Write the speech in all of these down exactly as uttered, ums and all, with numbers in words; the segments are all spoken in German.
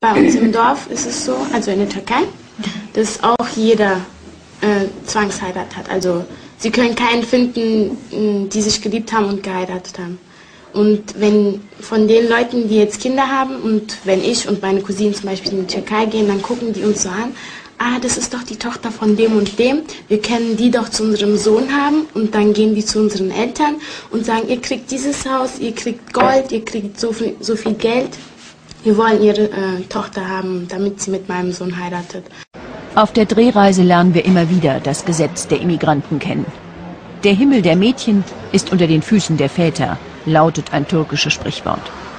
Bei uns im Dorf ist es so, also in der Türkei, dass auch jeder äh, Zwangsheirat hat. Also sie können keinen finden, die sich geliebt haben und geheiratet haben. Und wenn von den Leuten, die jetzt Kinder haben, und wenn ich und meine Cousinen zum Beispiel in die Türkei gehen, dann gucken die uns so an, ah, das ist doch die Tochter von dem und dem, wir können die doch zu unserem Sohn haben, und dann gehen die zu unseren Eltern und sagen, ihr kriegt dieses Haus, ihr kriegt Gold, ihr kriegt so viel, so viel Geld, wir wollen ihre äh, Tochter haben, damit sie mit meinem Sohn heiratet. Auf der Drehreise lernen wir immer wieder das Gesetz der Immigranten kennen. Der Himmel der Mädchen ist unter den Füßen der Väter, lautet ein türkisches Sprichwort.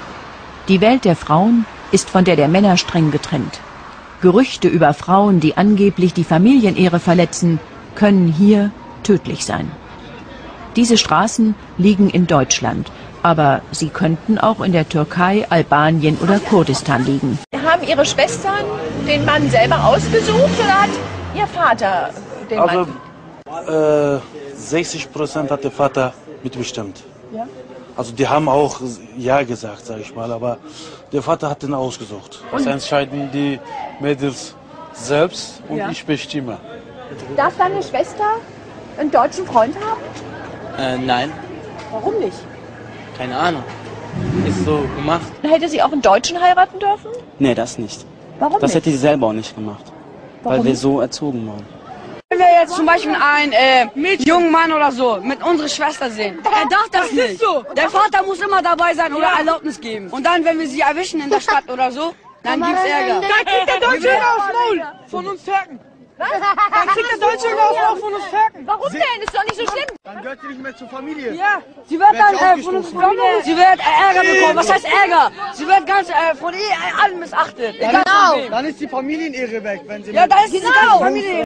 Die Welt der Frauen ist von der der Männer streng getrennt. Gerüchte über Frauen, die angeblich die Familienehre verletzen, können hier tödlich sein. Diese Straßen liegen in Deutschland, aber sie könnten auch in der Türkei, Albanien oder Kurdistan liegen. Haben Ihre Schwestern den Mann selber ausgesucht oder hat Ihr Vater den also, Mann? Äh, sechzig Prozent hat der Vater mitbestimmt. Ja? Also die haben auch Ja gesagt, sage ich mal, aber der Vater hat den ausgesucht. Das entscheiden die Mädels selbst und Ja. ich bestimme. Darf deine Schwester einen deutschen Freund haben? Äh, nein, Warum nicht? keine Ahnung. Ist so gemacht. Hätte sie auch einen Deutschen heiraten dürfen? Nee, das nicht. Warum Das nicht? hätte sie selber auch nicht gemacht. Warum weil wir nicht? so erzogen wurden. Wenn wir jetzt zum Beispiel einen äh, jungen Mann oder so mit unserer Schwester sehen, er darf das nicht. So. Der Vater muss immer dabei sein oder Erlaubnis geben. Und dann, wenn wir sie erwischen in der Stadt oder so, dann gibt's Ärger. Dann kriegt der Deutsche aufs Maul von uns Türken. Was? Dann kriegt der Deutsche aufs Maul von uns Türken. Warum denn? Ist doch nicht so schlimm. Dann gehört sie nicht mehr zur Familie. Ja, sie wird dann äh, von uns Familie, sie wird äh, Ärger bekommen. Was heißt Ärger? Sie wird ganz äh, von eh allen missachtet. Egal von wem. Dann ist die Familienehre weg, wenn sie Ja, dann ist diese ganze Familie